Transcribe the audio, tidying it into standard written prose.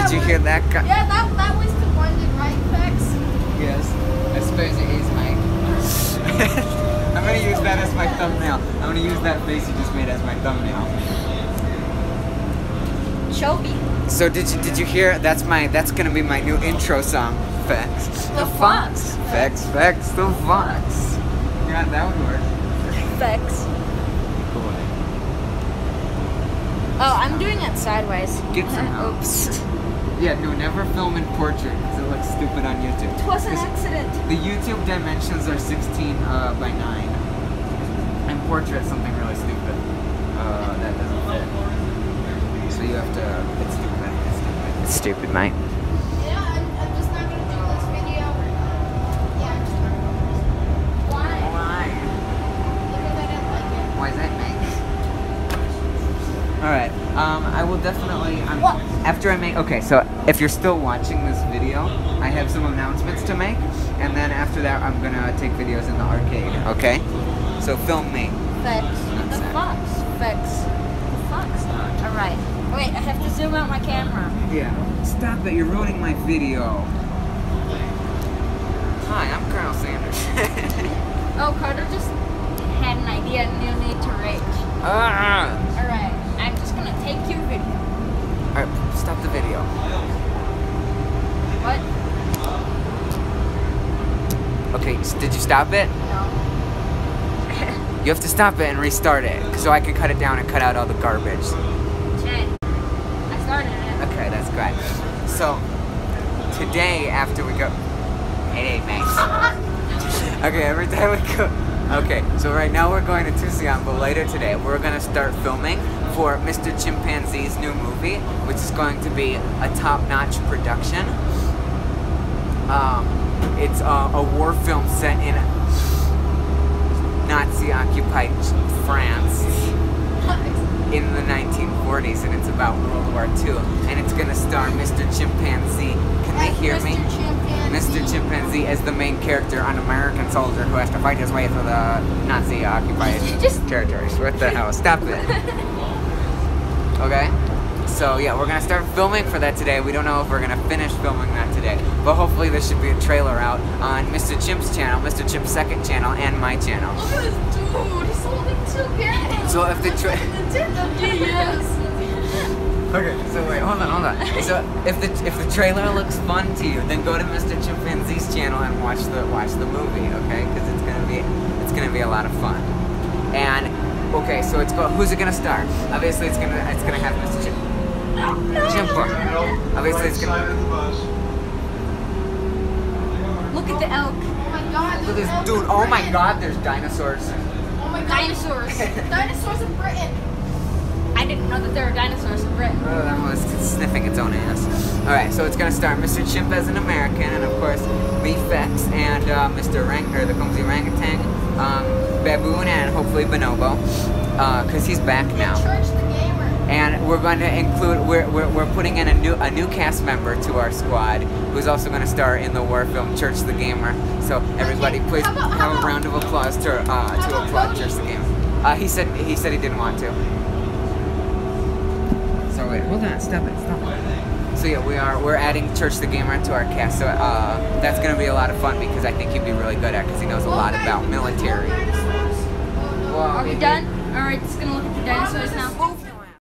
Did you hear that guy? Yeah, that was the one that right facts. Yes. I suppose it is, mate. I'm gonna use that as my thumbnail. I'm gonna use that face you just made as my thumbnail. Chobi. So did you hear? That's gonna be my new intro song. Facts. The fox. Facts. The fox. Yeah, that would work. Facts. Cool. Oh, I'm doing it sideways. Get some help. Oops. Yeah, no, never film in portrait because it looks stupid on YouTube. It was an accident. The YouTube dimensions are 16 by 9. And portrait something really stupid. That doesn't fit. So you have to. It's stupid. It's stupid, mate. Yeah, I'm just not gonna do this video. Yeah, I'm just not gonna do this. Why? Because I didn't like it. Why is that, mate? Alright, I will definitely, after I make, okay, so if you're still watching this video, I have some announcements to make, and then after that, I'm gonna take videos in the arcade, okay? So film me. Facts. The fox. Facts. The fox. Alright. Wait, I have to zoom out my camera. Yeah. Stop it, you're ruining my video. Hi, I'm Colonel Sanders. Oh, Carter just had an idea and you need to rage. Alright, I'm just gonna take your video. Alright, stop the video. What? Okay, so did you stop it? No. You have to stop it and restart it, so I can cut it down and cut out all the garbage. 10. I started it. Okay, that's great. So, today after we go... Hey, mates. Okay, every time we go... Okay, so right now we're going to Tusayan, but later today we're going to start filming for Mr. Chimpanzee's new movie, which is going to be a top-notch production. It's a war film set in Nazi-occupied France in the 1940s, and it's about World War II, and it's going to star Mr. Chimpanzee. Can they hear me? Mr. Chimpanzee as the main character, an American soldier who has to fight his way through the Nazi-occupied territories. What the hell? Stop it. Okay? So yeah, we're gonna start filming for that today. We don't know if we're gonna finish filming that today, but hopefully there should be a trailer out on Mr. Chimp's channel, Mr. Chimp's second channel, and my channel. Look at this dude, he's holding 2 games. So if the Nintendo DS. Okay, so wait, hold on. So if the trailer looks fun to you, then go to Mr. Chimpanzee's channel and watch the movie, okay? Because it's gonna be a lot of fun. And okay, so who's it gonna star? Obviously, it's gonna have Mr. Chimp. Obviously, it's gonna. Look at the elk. Oh my God! Look at this dude. Oh my God! There's dinosaurs. Oh my God! Dinosaurs. Dinosaurs in Britain. I didn't know that there were dinosaurs in Britain. Oh, that was sniffing its own ass. Alright, so it's gonna star Mr. Chimp as an American, and of course, me, Fex, and Mr. the Clumsy Orangutan, Baboon, and hopefully Bonobo, because he's back now. ChurchTheGamer. And we're going to include, we're putting in a new cast member to our squad, who's also going to star in the war film ChurchTheGamer. So everybody, please have a round of applause to applaud ChurchTheGamer. He said he didn't want to. So wait, hold on, stop it. So yeah, we're adding ChurchTheGamer to our cast. So that's gonna be a lot of fun because I think he'd be really good at because he knows a lot about military. Are we done? Alright, just gonna look at the dinosaurs now.